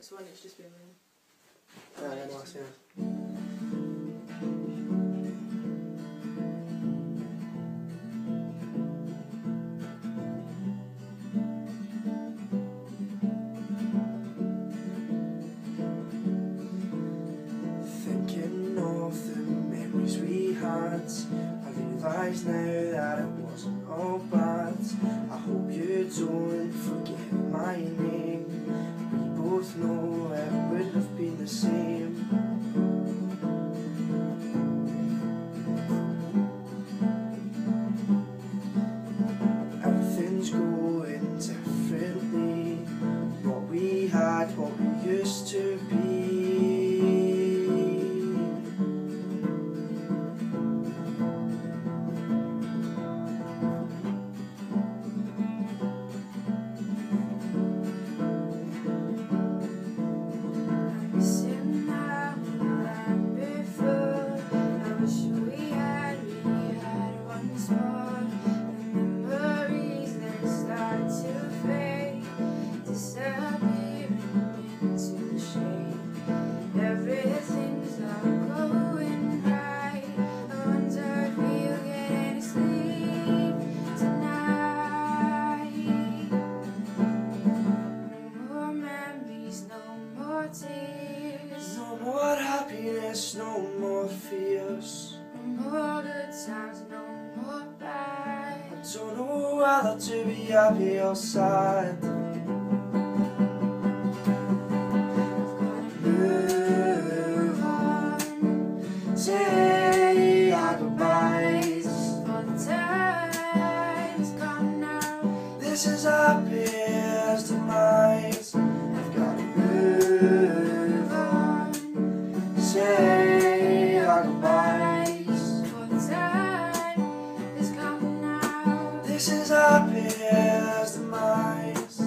this one it's just been yeah, nice, yeah. Thinking of the memories we had, I realise now that it wasn't all bad. I hope you don't forget my name. We both know it wouldn't have been the same. Everything's going differently. What we had, what we used to be. No more happiness, no more fears. No more good times, no more bad. I don't know whether to be happy or sad. Move on, Say our goodbyes. for the time's come now. This is our best demise. I've gotta move on. Say our goodbyes. For the time is come now. This is our best demise.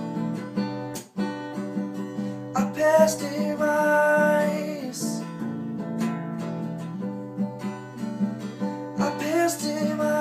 Our best demise. Our best demise.